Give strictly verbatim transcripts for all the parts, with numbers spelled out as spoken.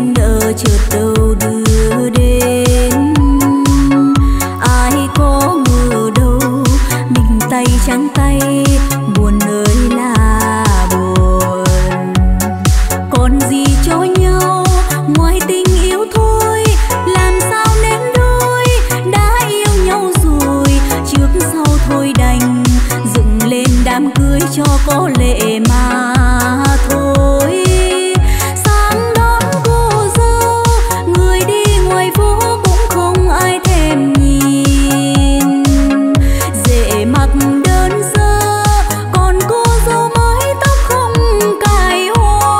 duyên nợ chợt đâu đưa đến. Ai có ngờ đâu mình tay trắng tay, buồn ơi là buồn. Còn gì cho nhau ngoài tình yêu thôi, làm sao nên đôi đã yêu nhau rồi. Trước sau thôi đành dựng lên đám cưới cho có lệ mà thôi. Sáng đón cô dâu, người đi ngoài phố cũng không ai thèm nhìn. Rể mặc đơn sơ, còn cô dâu mới tóc không cài hoa.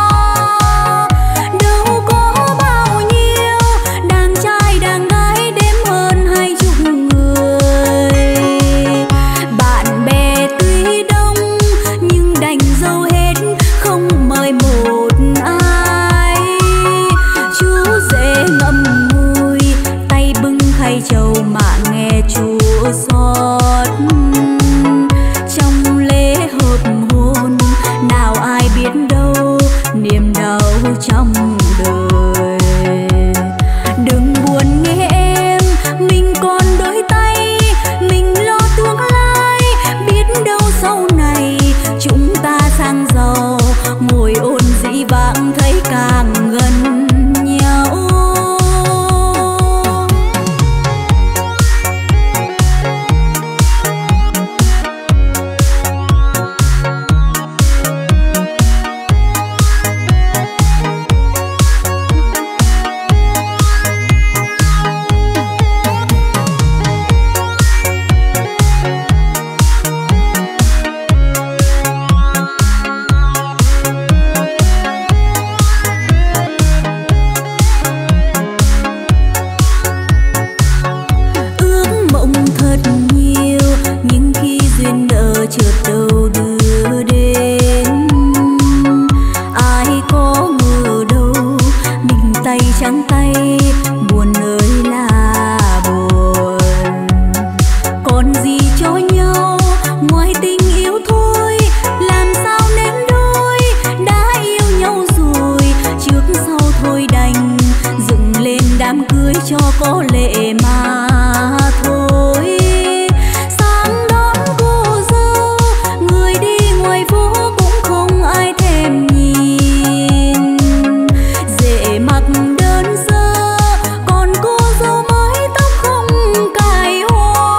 Đâu có bao nhiêu đàn trai đàn gái đếm hơn hai chục người. Bạn bè tuy đông nhưng đành dâu hết, không mời một ai. Chú rể ngậm ngùi tay bưng khay trầu mà nghe chua xót. Trong lễ hợp hôn nào ai biết đâu niềm đau trong đời. Đừng buồn nghe em, mình còn đôi tay, mình lo tương lai. Biết đâu sau này chúng ta sang giàu, ngồi ôn dĩ vãng thấy càng gần nhau. Ước mộng thật nhiều nhưng khi duyên nợ chợt đâu đưa đến. Ai có ngờ đâu mình tay trắng tay, buồn ơi là buồn. Còn gì cho nhau ngoài tình yêu thôi, làm sao nên đôi đã yêu nhau rồi. Trước sau thôi đành dựng lên đám cưới cho có lệ mà thôi. Sáng đón cô dâu, người đi ngoài phố cũng không ai thèm nhìn. Rể mặc đơn sơ, còn cô dâu mới tóc không cài hoa.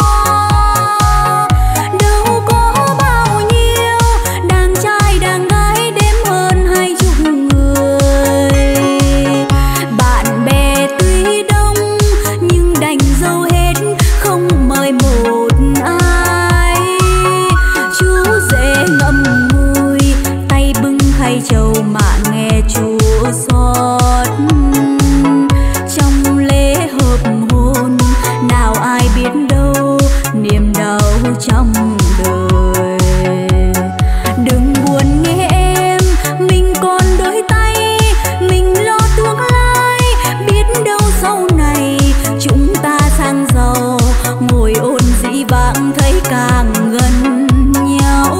Đâu có bao nhiêu đàn trai đàn gái đếm hơn hai chục người. Bạn bè tuy đông nhưng đành dâu hết, không mời một ai. Chú rể ngậm ngùi tay bưng khay trầu mà nghe chua xót. Trong lễ hợp hôn nào ai biết đâu niềm đau trong đời. Đừng buồn nghe em, mình còn đôi tay, mình lo tương lai. Biết đâu sau này chúng ta sang giàu, ngồi ôn dĩ vãng thấy càng gần nhau.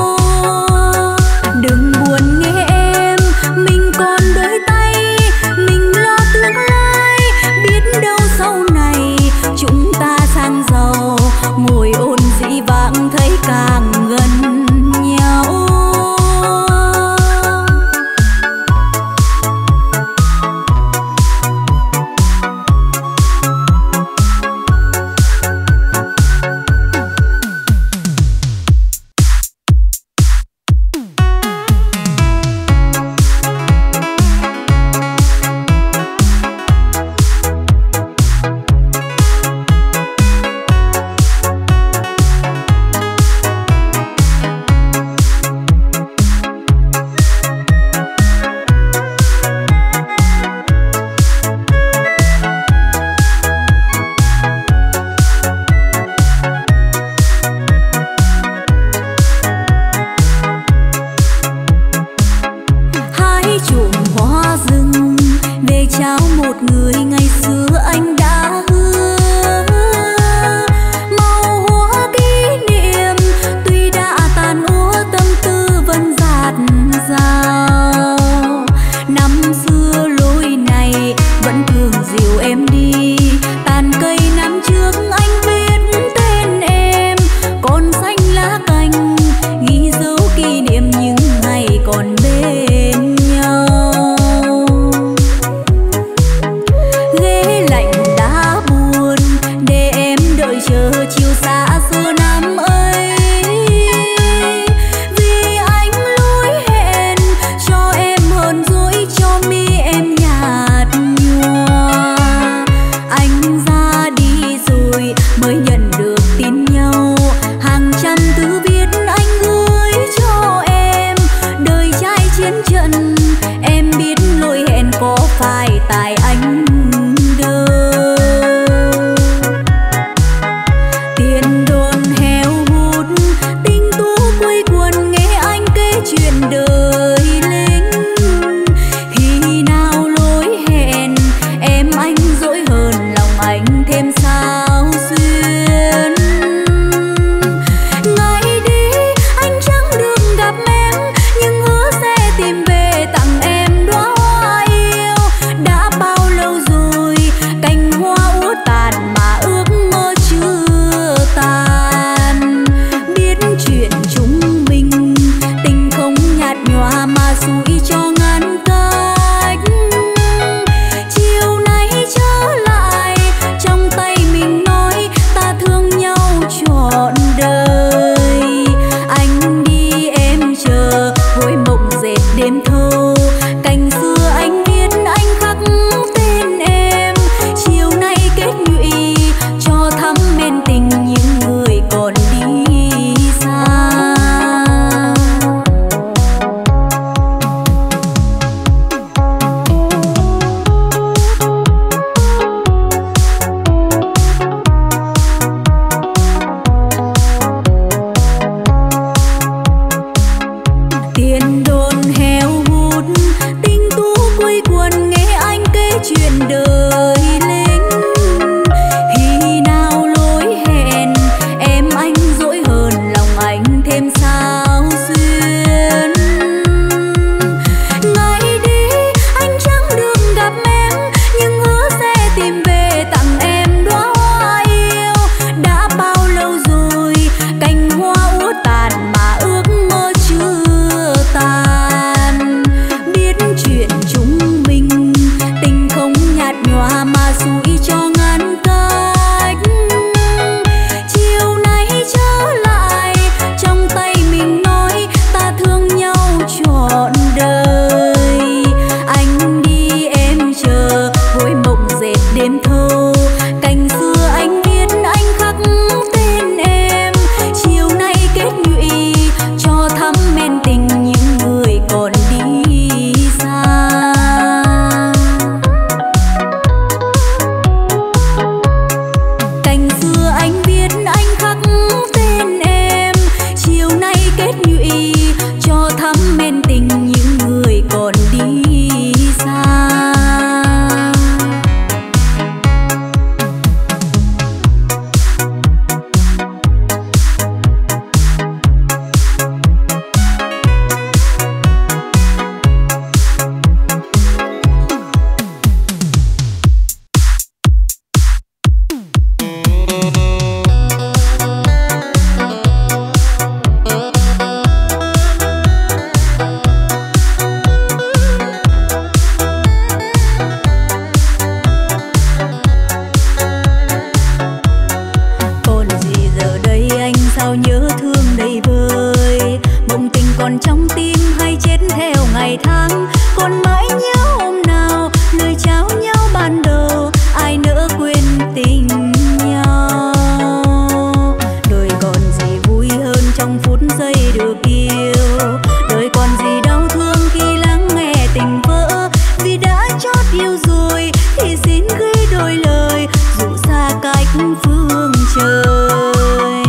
Đừng buồn nghe em, mình còn đôi tay, mình lo tương lai. Biết đâu sau này chúng ta sang giàu, ngồi ôn dĩ vãng thấy càng gần nhau. chót yêu rồi thì xin ghi đôi lời dù xa cách phương trời.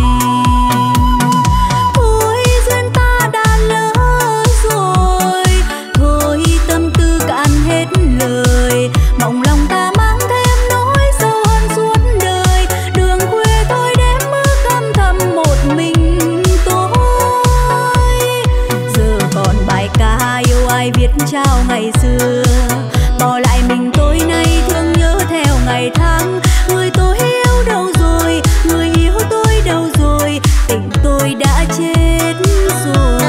Thôi duyên ta đã lỡ rồi, thôi tâm tư cạn hết lời, mong lòng ta mang thêm nỗi sâu hơn suốt đời. Đường khuya tôi đêm mưa căm thầm một mình tôi. Giờ còn bài ca yêu ai viết trao ngày xưa, bỏ lại mình tôi nay thương nhớ theo ngày tháng. Người tôi yêu đâu rồi, người yêu tôi đâu rồi, tình tôi đã chết rồi.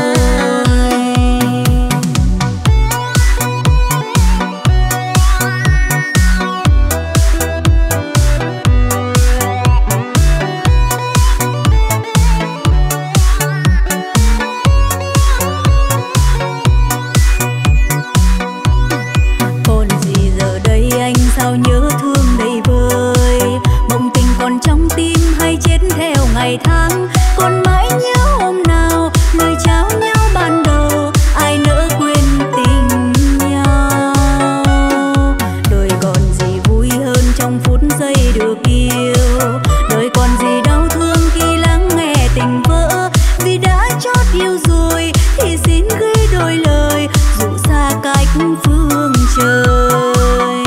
Còn gì giờ đây anh sao nhớ thương đầy vơi, mộng tình còn trong tim hay chết theo ngày tháng. Còn mãi nhớ hôm nào lời trao nhau ban đầu, ai nỡ quên tình nhau. Đời còn gì vui hơn trong phút giây được yêu, đời còn gì đau thương khi lắng nghe tình vỡ. Vì đã chót yêu rồi thì xin ghi đôi lời dù xa cách phương trời.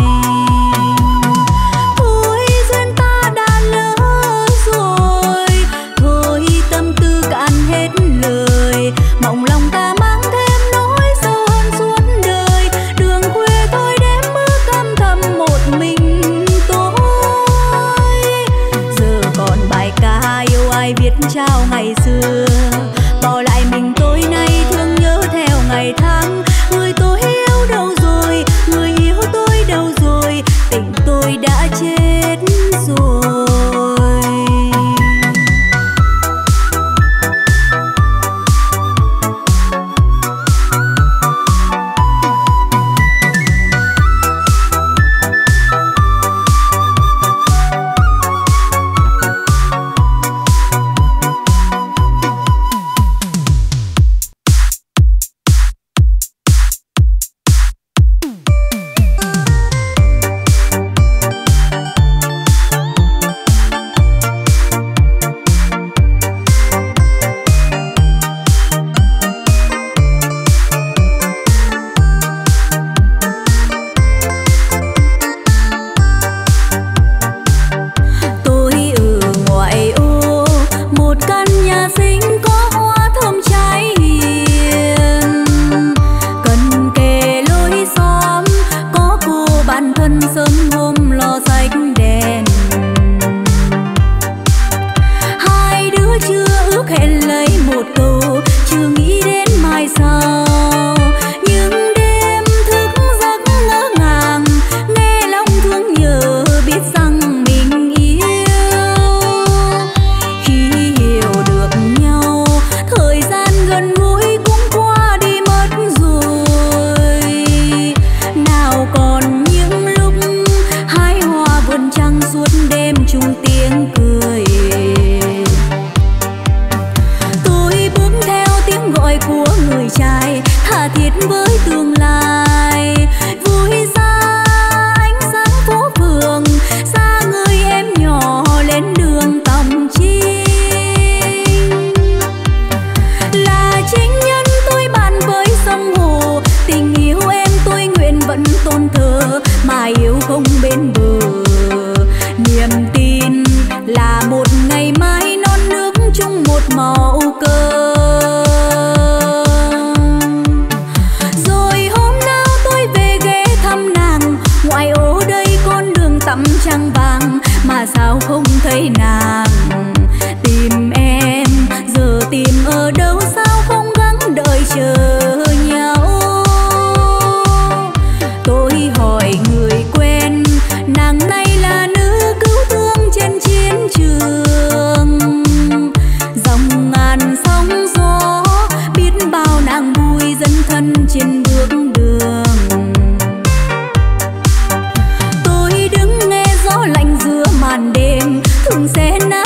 Thôi duyên ta đã lỡ rồi, thôi tâm tư cạn hết lời, mong lòng ta mang thêm nỗi sâu hơn suốt đời. Đường khuya tôi đêm mưa căm thầm một mình tôi. Giờ còn bài ca yêu ai viết trao ngày xưa, bỏ lại mình tôi nay thương nhớ theo ngày tháng. Người tôi yêu đâu rồi, người yêu tôi đâu rồi, tình tôi đã chết rồi. Tôi ở ngoại ô, một căn nhà xinh có hoa thơm trái hiền. Cần kề lối xóm, có cô bạn thân sớm hôm lo rách đèn. Hai đứa chưa ước hẹn lấy một câu, chưa nghĩ đến mai sau. Nhưng đêm thức giấc ngỡ ngàng, nghe lòng thương nhớ biết rằng mình yêu. Khi hiểu được nhau, thời gian gần gũi cũng qua đi mất rồi. Nào còn những lúc hái hoa vườn trăng suốt đêm chung tiếng cười. Tôi bước theo tiếng gọi của người trai, tha thiết với tương lai. Vui xa ánh sáng phố phường, xa người em nhỏ lên đường tòng chinh. Là chính nhân tôi bàn với sông hồ, tình yêu em tôi nguyện vẫn tôn thờ, mà yêu không bên bờ. Niềm tin là một ngày mai non nước chung một màu cờ. Rồi hôm nào tôi về ghé thăm nàng, ngoài ô đây con đường tắm trăng vàng, mà sao không thấy nàng. Tìm em giờ tìm ở đâu, sao không gắng đợi chờ nhau. Tôi hỏi người quen, nàng này là nữ cứu thương trên chiến trường. Dòng ngàn sóng gió, biết bao nàng vui dấn thân trên bước đường. Tôi đứng nghe gió lạnh giữa màn đêm, thường sẽ nát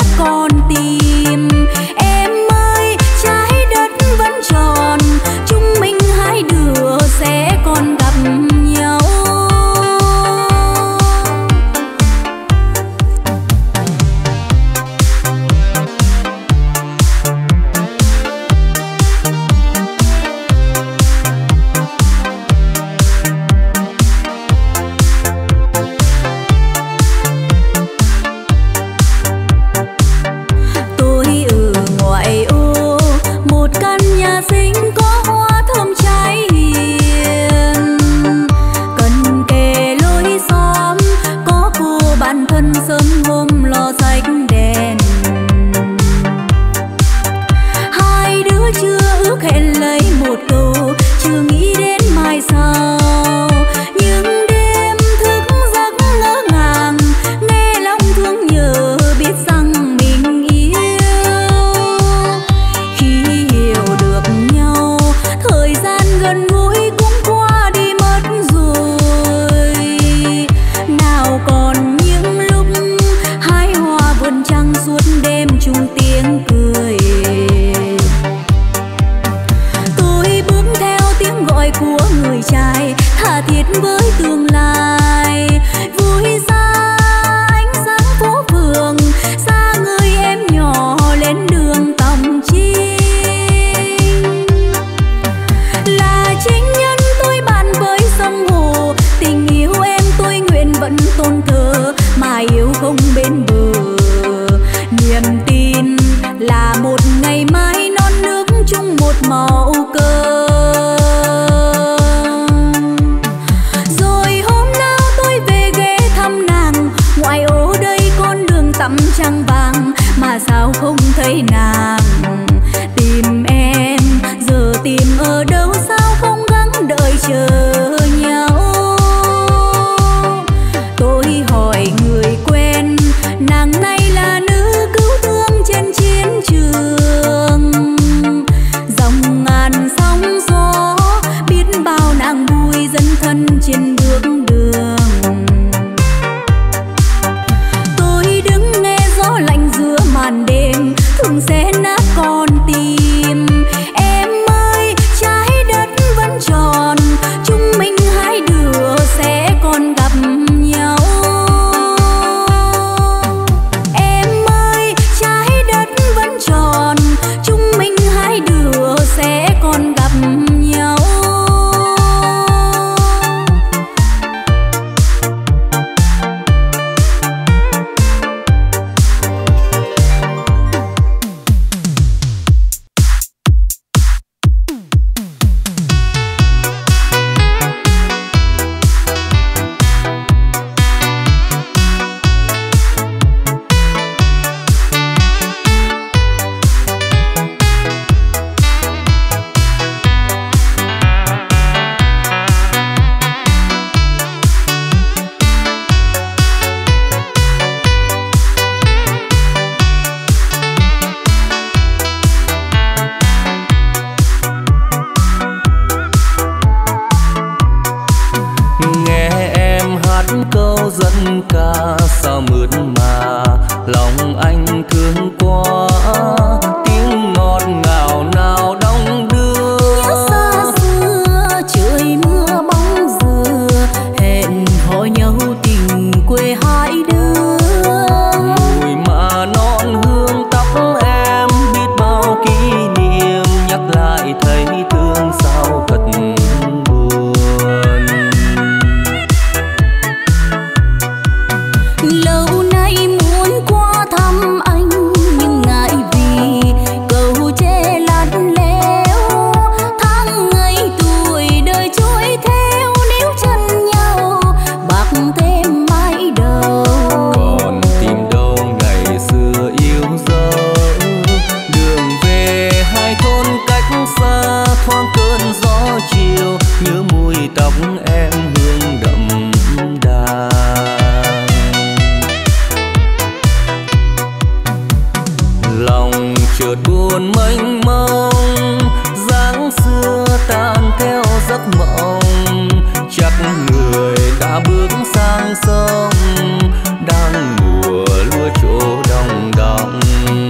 câu dân ca sao mượt mà lòng anh thương quá, tiếng ngọt ngào nào đong đưa. Nhớ xa xưa trời mưa bóng dừa, hẹn hò nhau tình quê hai đứa. Mùi mà non hương tóc em, biết bao kỷ niệm nhắc lại thấy thương sao thật buồn. Lâu nay muốn qua thăm anh nhưng ngại vì cầu tre lạnh lẽo, tháng ngày tuổi đời trôi theo níu chân nhau bạc thêm mãi đầu. Còn tìm đâu ngày xưa yêu dấu, đường về hai thôn cách xa thoáng cơn gió chiều, nhớ mùi tóc em hương đậm đà. Lòng chợt buồn mênh mông, dáng xưa tan theo giấc mộng, chắc người đã bước sang sông đang mùa lúa chỗ đồng đồng.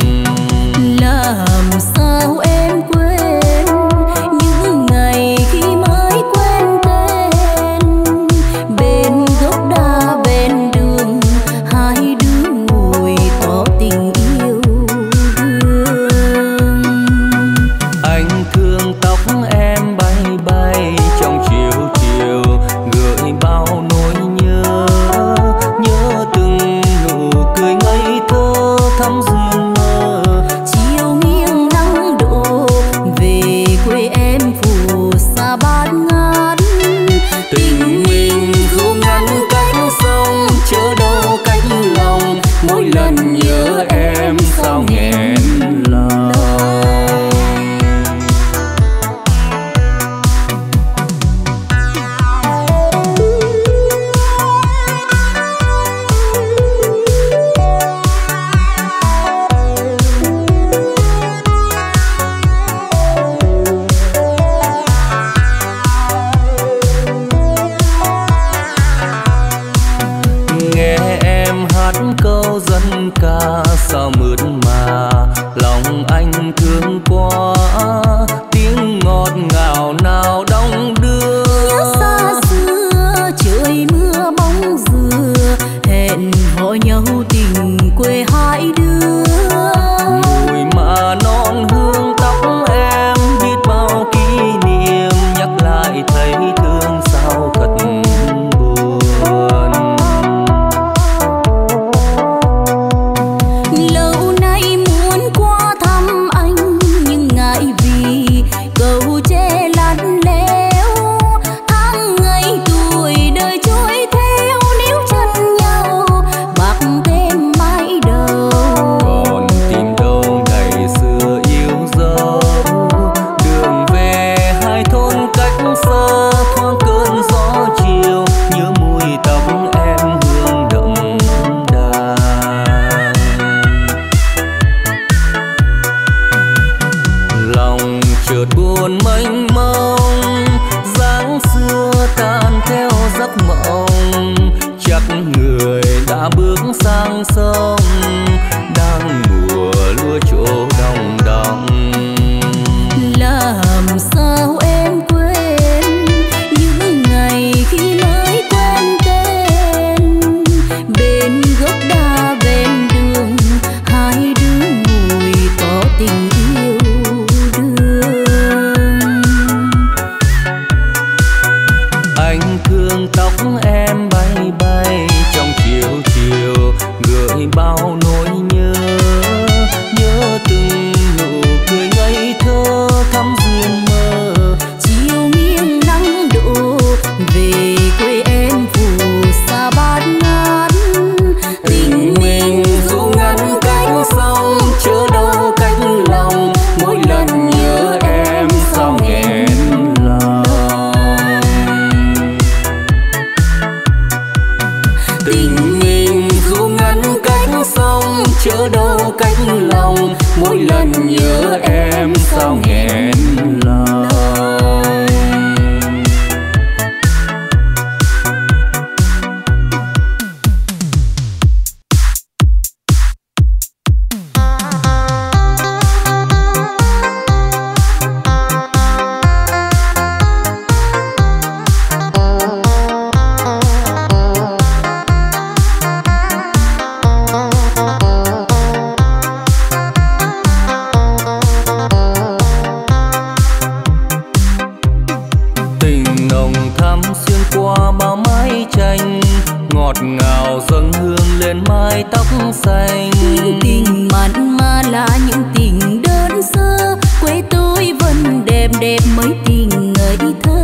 Làm sao em quên những ngày khi mới quen tên, bên gốc đa bên đường hai đứa ngồi tỏ tình yêu đương. Anh thương tóc em bay bay trong chiều chiều, gợi bao nỗi nhớ, nhớ từng nụ cười ngây thơ thắm duyên mơ. Chiều nghiêng nắng đổ về quê em phù sa bát ngát, Tình mình dù ngăn cách sông, chớ đâu cách lòng, mỗi lần nhớ em sao nghẹn lòng. Nghe em hát câu dân ca sao mượt mà lòng anh thương quá, tiếng ngọt ngào nào đong đưa. nhớ xa xưa trời mưa bóng dừa, hẹn hò nhau tình quê hai đứa. Mùi mà non hương tóc em, biết bao kỷ niệm nhắc lại thấy thương sao thật buồn. Lâu nay muốn qua thăm anh nhưng ngại vì cầu tre lạnh lẽo, tháng ngày tuổi đời trôi theo níu chân nhau bạc thêm mãi đầu. Còn tìm đâu ngày xưa yêu dấu, đường về hai thôn cách xa thoáng cơn gió chiều, nhớ mùi tóc em hương đậm đà. Lòng chợt buồn mênh mông, dáng xưa tan theo giấc mộng, chắc người đã bước sang sông đang mùa lúa chỗ đồng đồng. Làm sao em quên những ngày khi mới quen tên, bên gốc đa bên đường hai đứa ngồi tỏ tình yêu đương. Anh thương tóc em bay bay trong chiều chiều, gợi bao nỗi nhớ, nhớ từng nụ cười ngây thơ thắm duyên mơ. Chiều nghiêng nắng đổ về quê em phù sa bát ngát, Tình mình dù ngăn cách sông, chớ đâu cách lòng, mỗi lần nhớ em sao nghẹn lòng. Tình mình dù ngăn cách sông, chớ đâu cách lòng, mỗi lần nhớ em sao nghẹn lòng. ngọt ngào dâng hương lên mái tóc xanh. Những tình mặn mà là những tình đơn sơ, quê tôi vẫn đẹp đẹp mấy tình ngây thơ.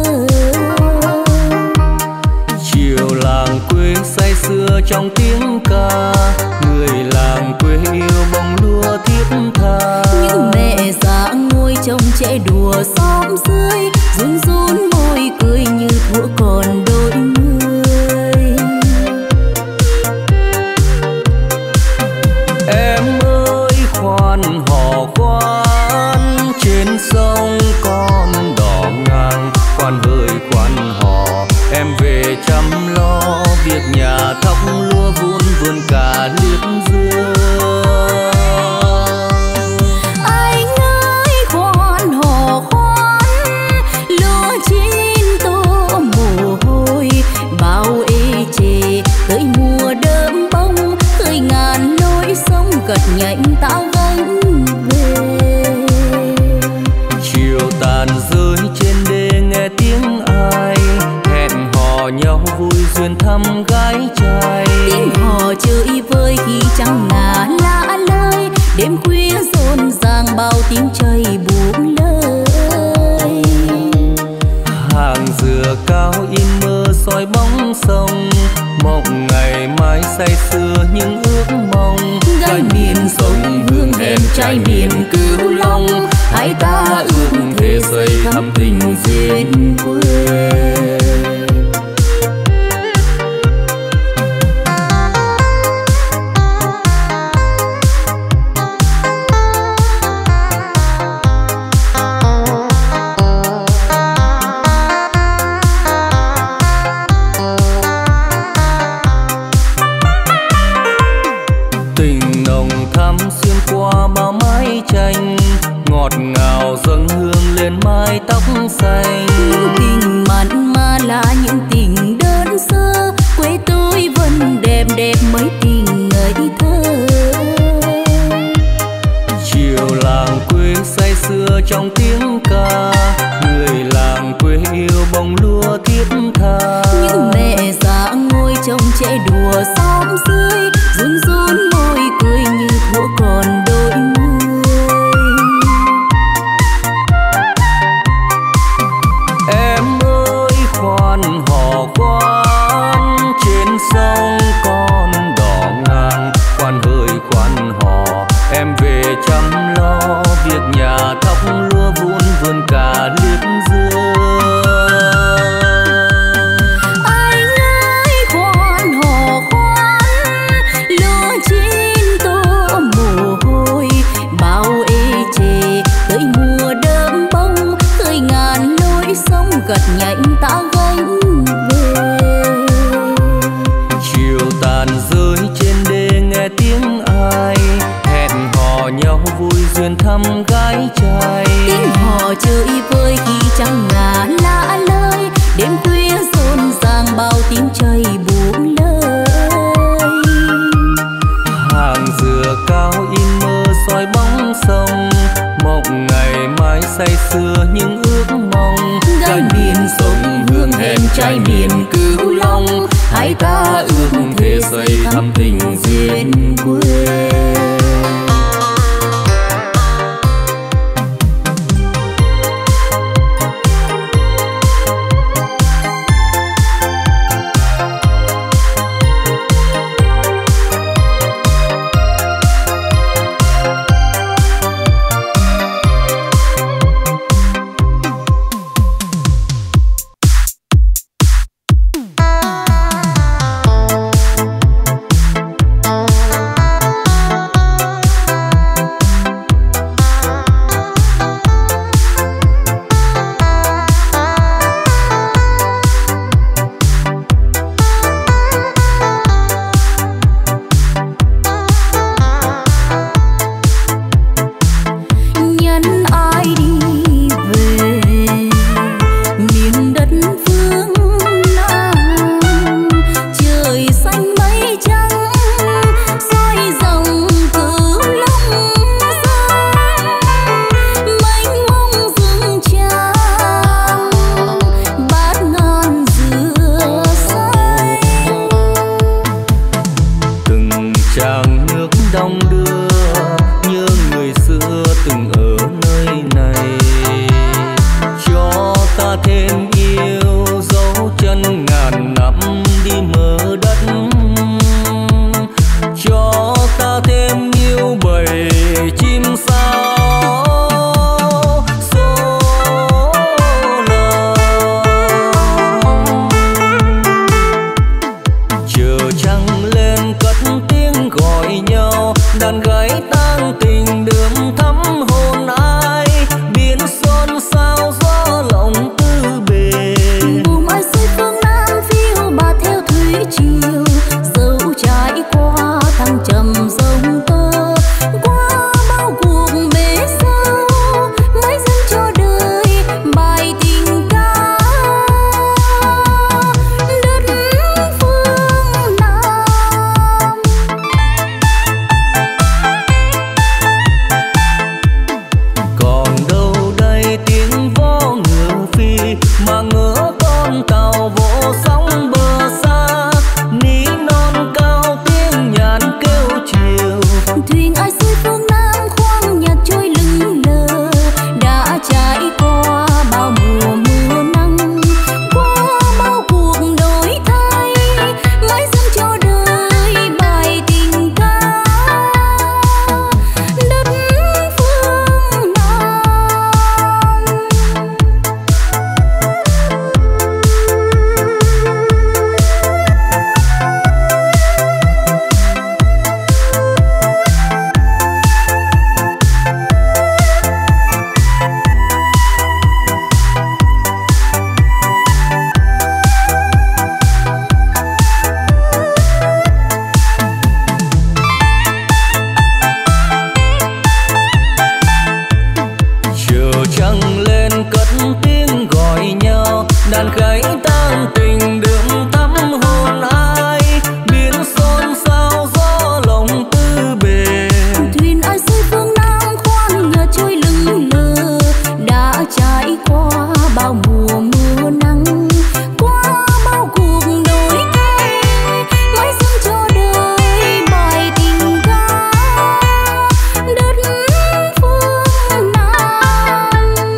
Chiều làng quê say sưa trong tiếng ca, người làng quê yêu bông lúa thiết tha. Những mẹ già ngồi trông trẻ đùa xóm dưới, run run môi cười như thuở còn đôi mươi. Em ơi khoan hò khoan, trên sông con đò ngang. Khoan hỡi khoan hò, em về chăm lo việc nhà thóc lúa vun vườn cả liếp dưa. Anh ơi khoan hò khoan, lúa chín tô mồ hôi bao ê chề, tới mùa đơm bông khơi ngàn lối sông gật nhạnh ta gánh về. Chiều tàn rơi trên đê nghe tiếng ai, hẹn hò nhau vui duyên thăm gái trai. Tiếng hò chơi vơi khi trăng ngả lạ lơi, đêm khuya rộn ràng bao tiếng trời buông lời. Hàng dừa cao in mơ soi bóng sông, mộng ngày mai say sưa những ước mong. Gái miền sông hương hẹn trai miền Cửu Long, hai ta ước thề xây thắm tình duyên quê. Ngọt ngào dâng hương lên mái tóc xanh. Những tình mặn mà là những tình đơn sơ, quê tôi vẫn đẹp đẹp mấy tình ngây thơ. Chiều làng quê say sưa trong tiếng ca, người làng quê yêu bông lúa thiết tha. Những mẹ già ngồi trông trẻ đùa xóm dưới, run run môi cười như thuở còn đôi mươi. Khoan hò khoan, trên sông con đò ngang. Khoan hỡi khoan hò, em về chăm lo việc nhà thóc lúa vun vườn cả liếp dưa. Anh ơi khoan hò khoan, lúa chín tô mồ hôi bao ê chề, tới mùa đơm bông khơi ngàn lối sông gật nhạnh ta gánh về. Chiều tàn rơi trên đê nghe tiếng ai, hẹn hò nhau vui duyên thăm gái trai. Tiếng hò chơi vơi khi trăng ngả lạ lơi, đêm khuya rộn ràng bao tiếng trời buông lời. Hàng dừa cao in mơ soi bóng sông, mộng ngày mai say sưa những ước mong. Gái miền sông hương hẹn trai miền Cửu Long, hai ta ước thề xây thắm tình duyên quê. lên cất tiếng gọi nhau, đàn gái tang tình đượm thắm hồn ai, biển xôn xao gió lòng tư bề. Buồm ai xuôi phương Nam phiêu bà theo thủy triều, dẫu trải qua thăng trầm sông tơ, qua bao cuộc bể sâu mãi dâng cho đời bài tình ca. Đất phương Nam còn đâu đây tiếng vó ngựa phi, mà ngỡ con tàu vỗ sóng bờ xa, ní non cao tiếng nhàn kêu chiều. thuyền ai xuôi phương Nam khoang nhạc trôi lững lờ, đã trải qua bao mùa mưa nắng, qua bao cuộc đổi thay mãi dâng cho đời bài tình ca. Đất phương Nam chiều trăng lên cất tiếng gọi nhau, đàn gái tang tình đượm thắm hồn ai, biển xôn xao gió lòng tư bề. thuyền ai xuôi phương Nam khoang ngựa trôi lững lờ, đã trải qua bao mùa mưa nắng, qua bao cuộc đổi thay mãi dâng cho đời bài tình ca. Đất phương Nam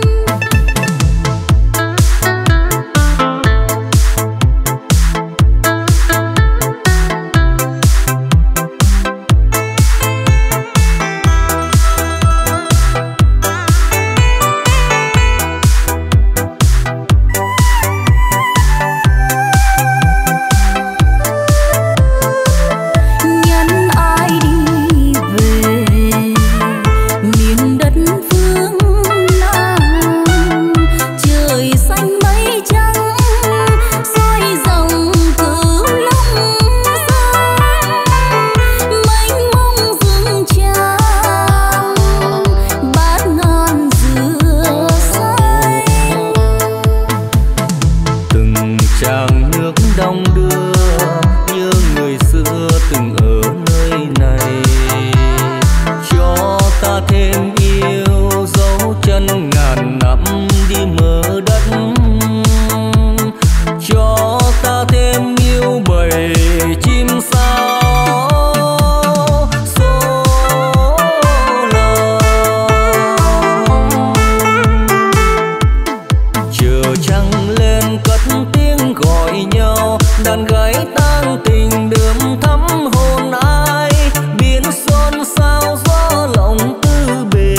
nhân ai đi về miền đất phương Nam, trời xanh mây trắng soi dòng cửu long giang, mênh mông rừng tràm bát ngàn dừa xanh. Từng tràng nước đong đưa như người xưa từng ở nơi này, cho ta thêm yêu dấu chân ngàn năm đi mở đất, cho ta thêm yêu bầy chim sao số lòng. Chiều trăng lên cất tiếng gọi nhau, đàn gái tang tình đượm thắm hồn ai, biển xôn xao gió lòng tư bề.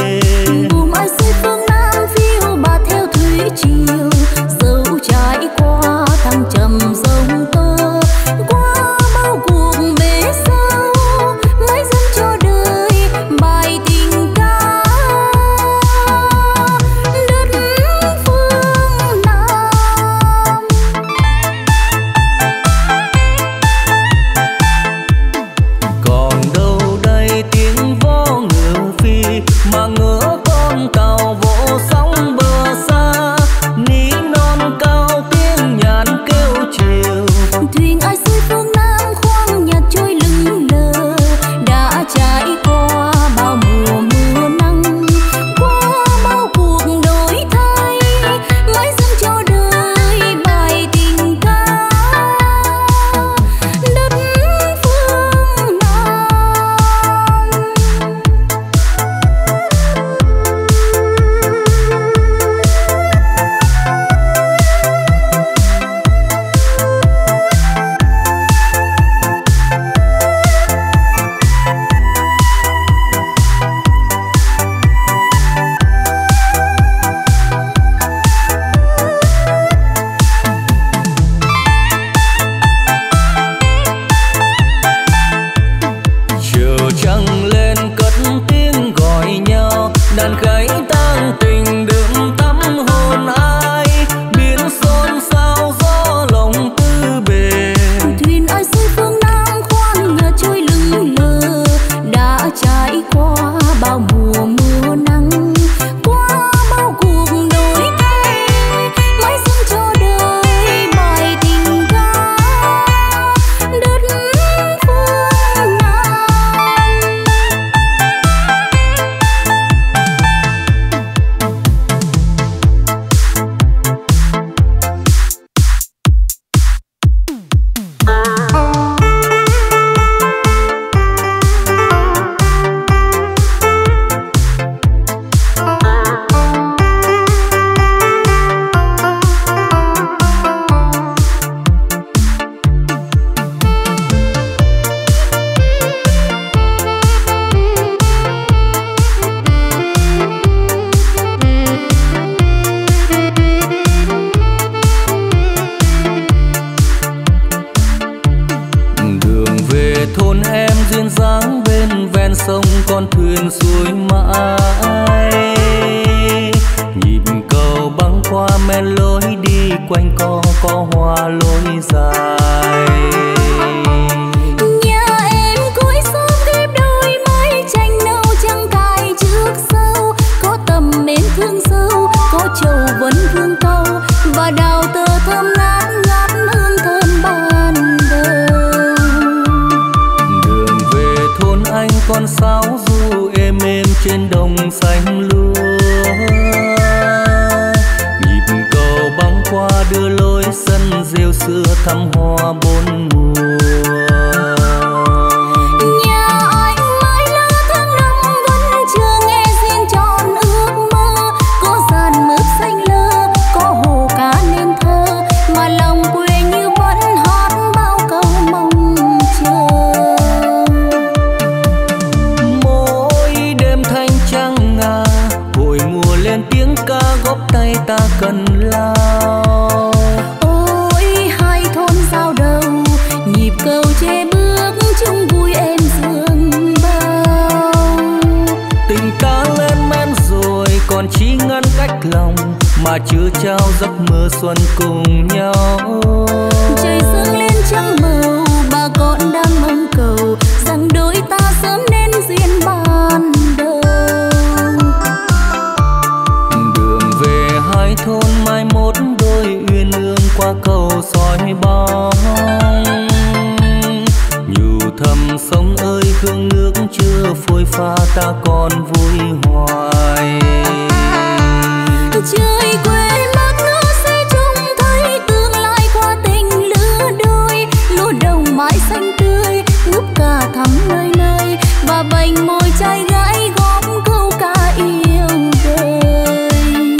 về thôn em duyên dáng bên ven sông con thuyền xuôi mãi, nhịp cầu băng qua men lối đi quanh co có hoa lối dài. Nhà em cuối sớm ghép đôi mái tranh nâu trăng cài trước sau, có tầm mến thương sâu, có trầu vấn vương câu và đào tơ thơm ngát ngát hương thơm ban đầu. Đường về thôn anh con sáo du êm êm trên đồng xanh lúa, nhịp cầu băng qua đưa lối sân rêu xưa thăm hoa bốn mùa. Nhà anh mãi lá tháng năm vẫn chưa nghe riêng tròn ước mơ, có dàn mướp xanh lơ, có hồ cá nên thơ, mà lòng quê như vẫn hát bao câu mong chờ. Mỗi đêm thanh trăng ngà, hồi mùa lên tiếng ca góp tay ta cần lao. Ôi hai thôn giao đầu, nhịp cầu che bước chung vui em dương bao. Tình ta lên men rồi còn chỉ ngăn cách lòng, mà chưa trao giấc mơ xuân cùng nhau. Trời dâng lên trăng màu, bà con đang mong cầu rằng đôi ta sớm nên duyên ban đầu. Đường về hai thôn mai mốt đôi uyên ương qua cầu soi bóng, nhủ thầm sông ơi hương nước chưa phôi pha ta còn vui hoài. Trời quê mắt ngỡ sẽ trông thấy tương lai qua tình lứa đôi, lúa đồng mãi xanh tươi ngút cả thắm nơi nơi, và vành môi trai gái góp câu ca yêu đời.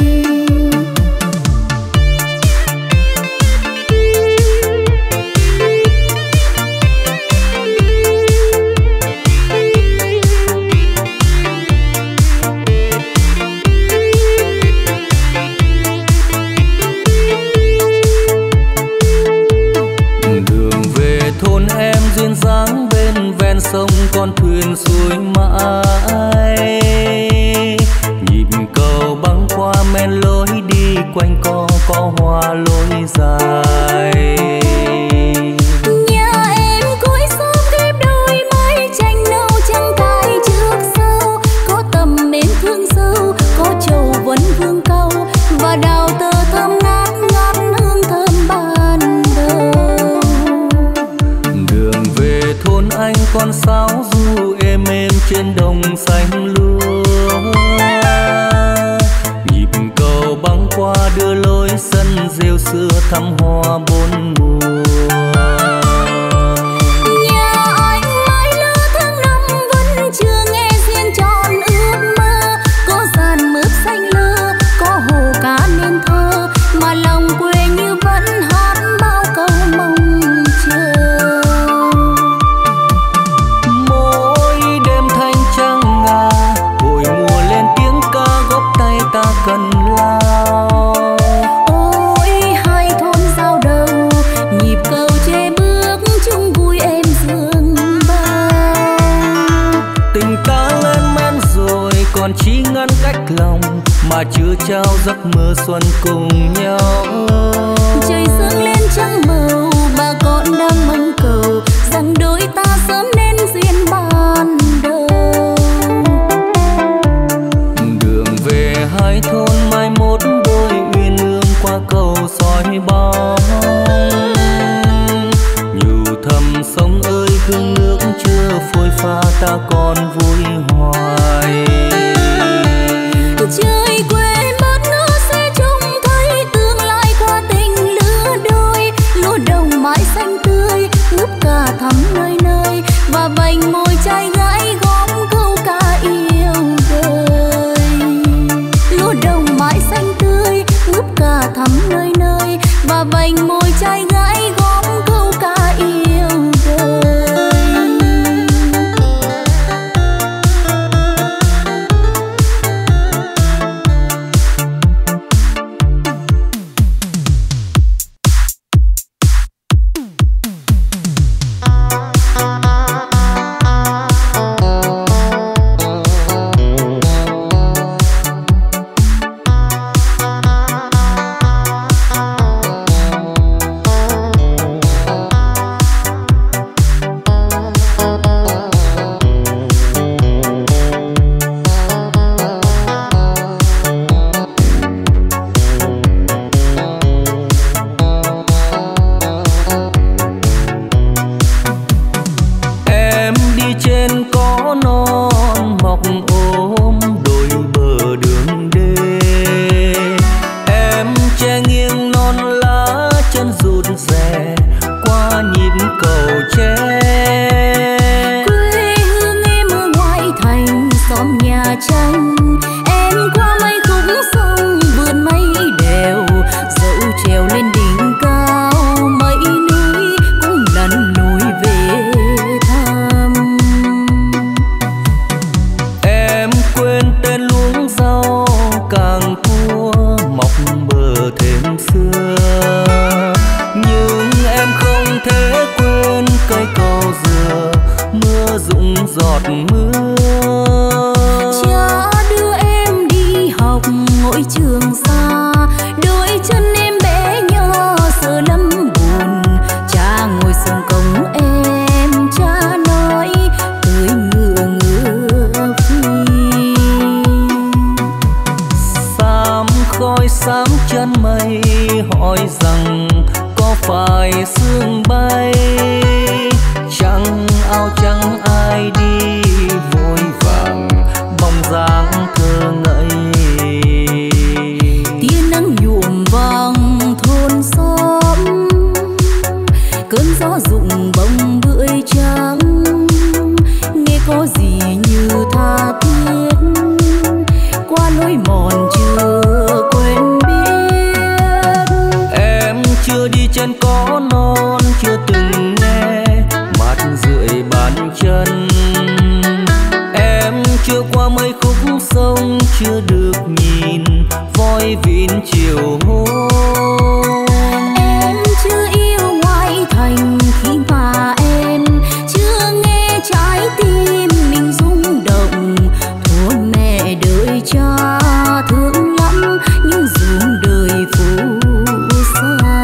Đường về thôn em duyên dáng bên ven sông con thuyền xuôi mãi, nhịp cầu băng qua men lối đi quanh co có hoa lối dài. Nhà em cuối sớm ghép đôi mái tranh nâu trăng cài trước sau, có tầm mến thương sâu, có trầu vấn vương câu và đào tơ thơm ngát ngát hương thơm ban đầu. Đường về thôn anh con sáo du êm êm trên đồng xanh lúa, nhịp cầu băng qua đưa lối sân rêu xưa thăm hoa bốn mùa. Nhà anh mãi lứa tháng năm vẫn chưa nghe riêng tròn ước mơ, có dàn mướp xanh lơ, có hồ cá nên thơ, mà lòng quê như vẫn hát bao câu mong chờ. Mỗi đêm thanh trăng ngà, hồi mùa lên tiếng ca góp tay ta cần lao. Ôi hai thôn giao đầu, nhịp cầu che bước chung vui em dương bao. Tình ta lên men rồi còn chỉ ngăn cách lòng, mà chưa trao giấc mơ xuân cùng nhau. Trời dâng lên trăng màu, bà con đang mong cầu rằng đôi ta sớm nên duyên ban đầu. Đường về hai thôn mai mốt đôi uyên ương qua cầu soi bóng, nhủ thầm sông ơi hương nước chưa phôi pha ta còn vui hoài. Trời quê mất ngỡ sẽ trông thấy tương lai qua tình lứa đôi, lúa đồng mãi xanh tươi ngút cả thắm nơi nơi, và vành môi trai gái góp câu ca yêu đời. Lúa đồng mãi xanh tươi ngút cả thắm nơi nơi, và vành môi trai gái góp câu ca yêu đời. trên có non mọc ôm đôi bờ đường đê. Em che nghiêng non lá chân rụt rè qua nhịp cầu tre. Quê hương em ở ngoại thành xóm nhà tranh, em qua mấy khúc sông vượt mấy đèo, dẫu trèo lên đỉnh cao mấy núi cũng lần lùi về thăm. Em quên tên luống rau càng cua mọc bờ thêm xưa, nhưng em không thể quên cây cầu dừa mưa rụng giọt mưa. Cha đưa em đi học ngôi trường xa, đôi chân em bé nhỏ sợ lắm buồn. Cha ngồi sông cổng em, cha nói cưỡi ngựa ngựa phi. Xám khói xám chân mây hỏi rằng có phải sương bay, chẳng áo trắng ai đi vội vàng bóng dáng thơ ngây. Tia nắng nhuộm vàng thôn xóm, cơn gió rụng bông bưởi trắng, nghe có gì như tha thiết qua lối mòn chưa quên biết. Em chưa đi trên có non, chưa từng nghe mát rượi bàn chân. Em chưa qua mấy khúc sông, chưa được nhìn voi vịn chiều hôm. Em chưa yêu ngoại thành khi mà em chưa nghe trái tim mình rung động. Thua mẹ đợi cha thương lắm nhưng ruộng đời phù sa.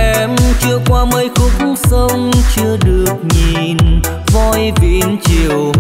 Chưa qua mấy khúc sông, chưa được nhìn voi vịn chiều